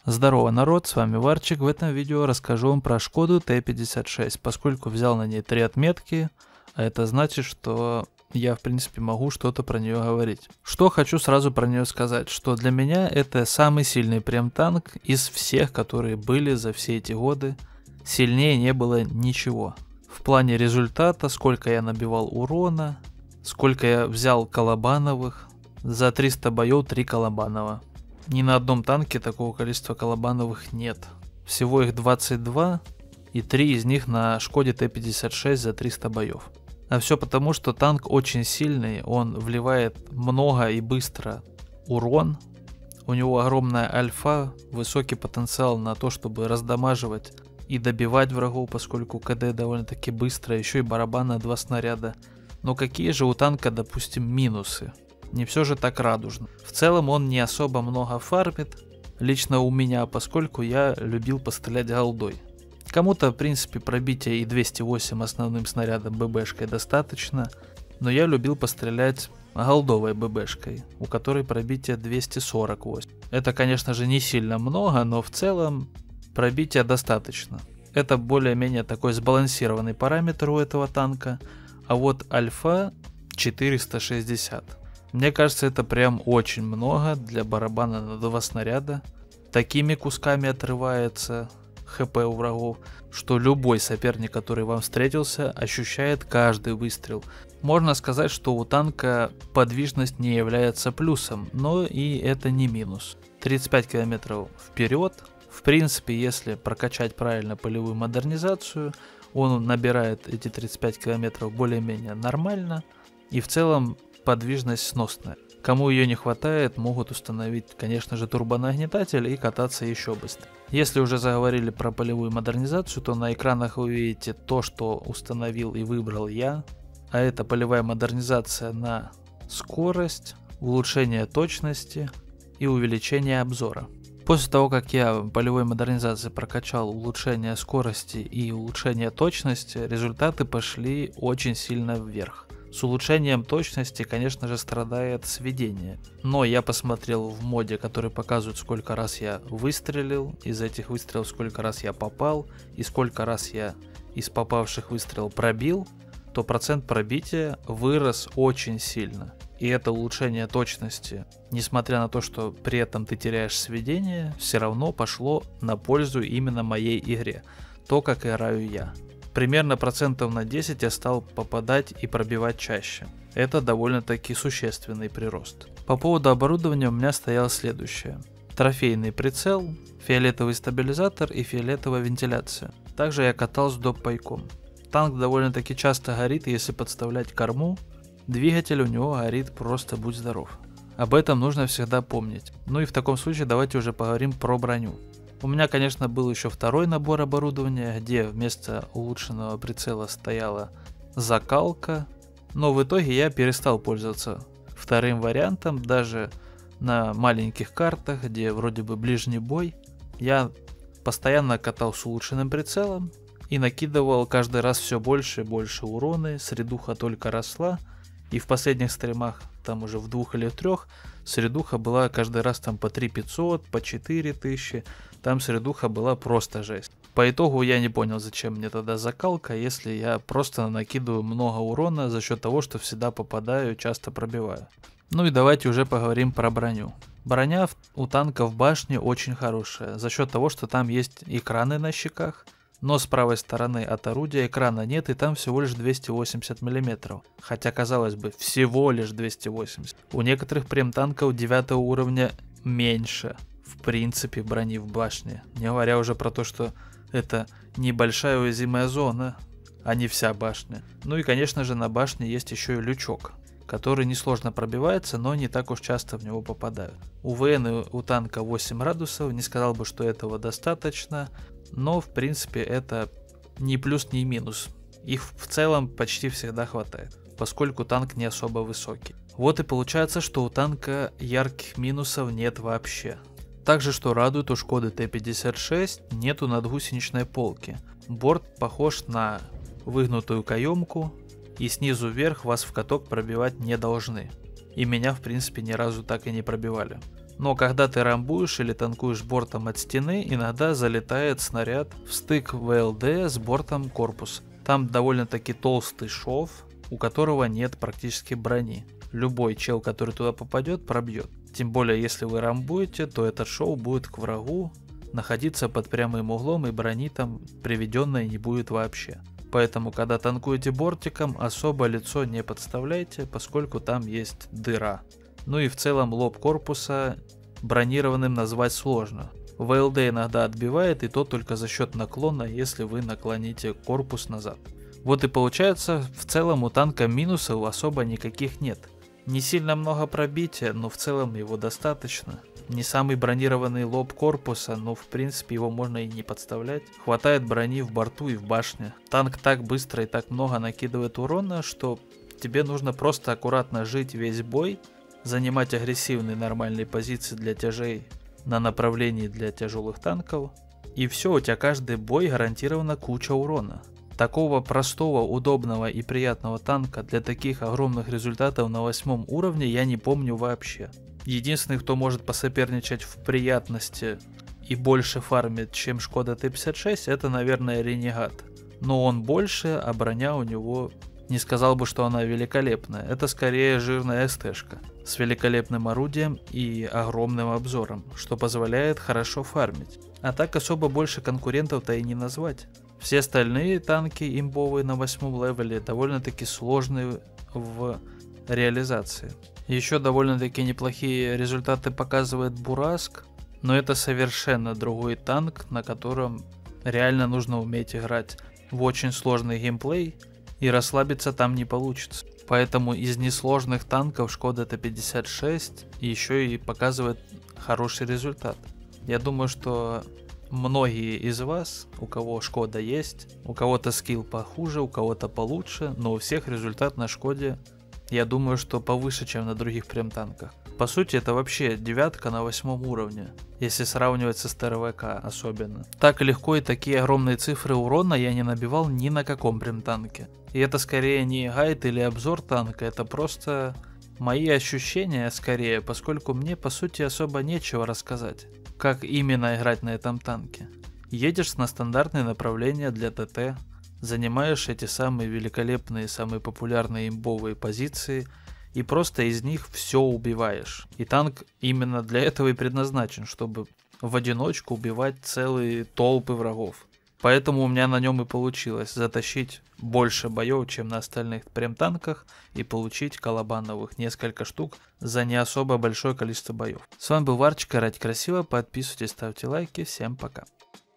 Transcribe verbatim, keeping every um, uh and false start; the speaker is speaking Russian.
Здорово, народ, с вами Варчик. В этом видео расскажу вам про Шкоду Т пятьдесят шесть, поскольку взял на ней три отметки, а это значит, что я в принципе могу что-то про нее говорить. Что хочу сразу про нее сказать, что для меня это самый сильный прем-танк из всех, которые были за все эти годы. Сильнее не было ничего. В плане результата, сколько я набивал урона, сколько я взял колобановых, за триста боев три колобанова. Ни на одном танке такого количества колобановых нет. Всего их двадцать два, и три из них на Шкоде Т пятьдесят шесть за триста боев. А все потому, что танк очень сильный, он вливает много и быстро урон. У него огромная альфа, высокий потенциал на то, чтобы раздамаживать и добивать врагов, поскольку КД довольно-таки быстро, еще и барабан на два снаряда. Но какие же у танка, допустим, минусы? Не все же так радужно. В целом он не особо много фармит, лично у меня, поскольку я любил пострелять голдой. Кому-то в принципе пробития и двести восемь основным снарядом ББшкой достаточно, но я любил пострелять голдовой ББшкой, у которой пробитие двести сорок восемь. Это конечно же не сильно много, но в целом пробития достаточно. Это более-менее такой сбалансированный параметр у этого танка, а вот альфа четыреста шестьдесят. Мне кажется, это прям очень много для барабана на два снаряда. Такими кусками отрывается ХП у врагов, что любой соперник, который вам встретился, ощущает каждый выстрел. Можно сказать, что у танка подвижность не является плюсом, но и это не минус. тридцать пять километров вперед. В принципе, если прокачать правильно полевую модернизацию, он набирает эти тридцать пять километров более-менее нормально. И в целом подвижность сносная. Кому ее не хватает, могут установить, конечно же, турбонагнетатель и кататься еще быстрее. Если уже заговорили про полевую модернизацию, то на экранах вы видите то, что установил и выбрал я. А это полевая модернизация на скорость, улучшение точности и увеличение обзора. После того, как я в полевой модернизации прокачал улучшение скорости и улучшение точности, результаты пошли очень сильно вверх. С улучшением точности, конечно же, страдает сведение. Но я посмотрел в моде, который показывает, сколько раз я выстрелил, из этих выстрелов сколько раз я попал, и сколько раз я из попавших выстрелов пробил, то процент пробития вырос очень сильно. И это улучшение точности, несмотря на то, что при этом ты теряешь сведение, все равно пошло на пользу именно моей игре. То, как играю я. Примерно процентов на десять я стал попадать и пробивать чаще. Это довольно-таки существенный прирост. По поводу оборудования у меня стояло следующее. Трофейный прицел, фиолетовый стабилизатор и фиолетовая вентиляция. Также я катал с доп-пайком. Танк довольно-таки часто горит, если подставлять корму. Двигатель у него горит просто будь здоров. Об этом нужно всегда помнить. Ну и в таком случае давайте уже поговорим про броню. У меня, конечно, был еще второй набор оборудования, где вместо улучшенного прицела стояла закалка, но в итоге я перестал пользоваться вторым вариантом, даже на маленьких картах, где вроде бы ближний бой, я постоянно катал с улучшенным прицелом и накидывал каждый раз все больше и больше урона, средуха только росла, и в последних стримах, там уже в двух или в трех, средуха была каждый раз там по три пятьсот, по четыре тысячи, там средуха была просто жесть. По итогу я не понял, зачем мне тогда закалка, если я просто накидываю много урона за счет того, что всегда попадаю, часто пробиваю. Ну и давайте уже поговорим про броню. Броня у танка в башне очень хорошая, за счет того, что там есть экраны на щеках, но с правой стороны от орудия экрана нет, и там всего лишь двести восемьдесят миллиметров. Хотя, казалось бы, всего лишь двести восемьдесят. У некоторых прем-танков девятого уровня меньше, в принципе, брони в башне. Не говоря уже про то, что это небольшая уязвимая зона, а не вся башня. Ну и, конечно же, на башне есть еще и лючок, который несложно пробивается, но не так уж часто в него попадают. У ВН у танка восемь градусов, не сказал бы, что этого достаточно. Но в принципе это ни плюс, ни минус. Их в целом почти всегда хватает, поскольку танк не особо высокий. Вот и получается, что у танка ярких минусов нет вообще. Также, что радует, у Шкоды Т пятьдесят шесть нету надгусеничной полки. Борт похож на выгнутую каемку, и снизу вверх вас в каток пробивать не должны. И меня в принципе ни разу так и не пробивали. Но когда ты рамбуешь или танкуешь бортом от стены, иногда залетает снаряд в стык ВЛД с бортом корпуса. Там довольно-таки толстый шов, у которого нет практически брони. Любой чел, который туда попадет, пробьет. Тем более, если вы рамбуете, то этот шов будет к врагу находиться под прямым углом, и брони там приведенной не будет вообще. Поэтому, когда танкуете бортиком, особо лицо не подставляйте, поскольку там есть дыра. Ну и в целом лоб корпуса бронированным назвать сложно. ВЛД иногда отбивает, и то только за счет наклона, если вы наклоните корпус назад. Вот и получается, в целом у танка минусов особо никаких нет. Не сильно много пробития, но в целом его достаточно. Не самый бронированный лоб корпуса, но в принципе его можно и не подставлять. Хватает брони в борту и в башне. Танк так быстро и так много накидывает урона, что тебе нужно просто аккуратно жить весь бой, занимать агрессивные нормальные позиции для тяжей на направлении для тяжелых танков. И все, у тебя каждый бой гарантированно куча урона. Такого простого, удобного и приятного танка для таких огромных результатов на восьмом уровне я не помню вообще. Единственный, кто может посоперничать в приятности и больше фармит, чем Шкода Т пятьдесят шесть, это, наверное, Ренегат. Но он больше, а броня у него, не сказал бы, что она великолепная. Это скорее жирная СТшка с великолепным орудием и огромным обзором, что позволяет хорошо фармить. А так особо больше конкурентов-то и не назвать. Все остальные танки имбовые на восьмом левеле довольно-таки сложные в реализации. Еще довольно-таки неплохие результаты показывает Бураск, но это совершенно другой танк, на котором реально нужно уметь играть в очень сложный геймплей, и расслабиться там не получится. Поэтому из несложных танков Шкода Т пятьдесят шесть еще и показывает хороший результат. Я думаю, что многие из вас, у кого Шкода есть, у кого-то скилл похуже, у кого-то получше, но у всех результат на Шкоде, я думаю, что повыше, чем на других прем-танках. По сути, это вообще девятка на восьмом уровне, если сравнивать с СТРВК особенно. Так легко и такие огромные цифры урона я не набивал ни на каком прем-танке. И это скорее не гайд или обзор танка, это просто мои ощущения скорее, поскольку мне по сути особо нечего рассказать, как именно играть на этом танке. Едешь на стандартные направления для ТТ, занимаешь эти самые великолепные, самые популярные имбовые позиции и просто из них все убиваешь. И танк именно для этого и предназначен, чтобы в одиночку убивать целые толпы врагов. Поэтому у меня на нем и получилось затащить больше боев, чем на остальных прем-танках, и получить колобановых несколько штук за не особо большое количество боев. С вами был Варчик, играйте красиво, подписывайтесь, ставьте лайки, всем пока.